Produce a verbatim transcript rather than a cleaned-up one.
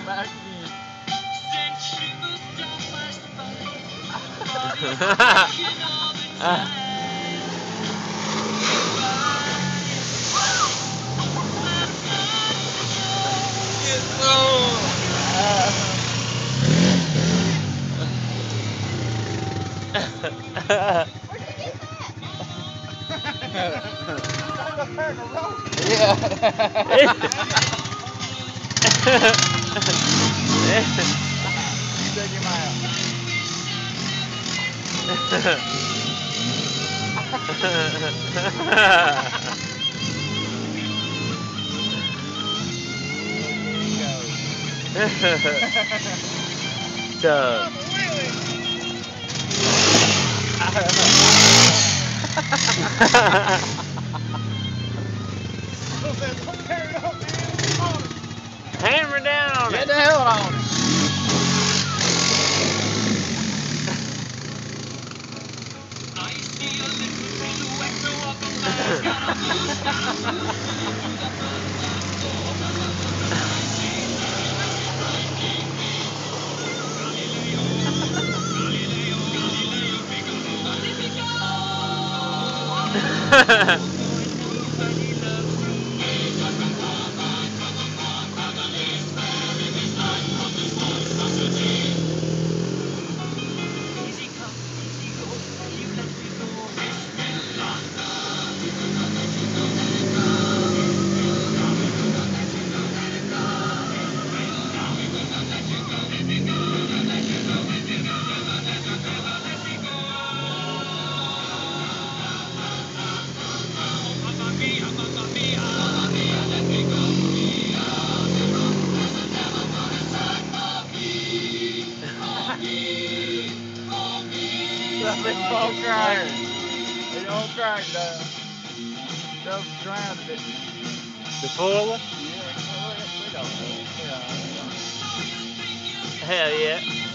back again. Check him out. So. Hammer down on Get it. the hell on it. That big ball crying. They don't cry down. They'll drown it. The foiler? Yeah, we don't know. Hell yeah.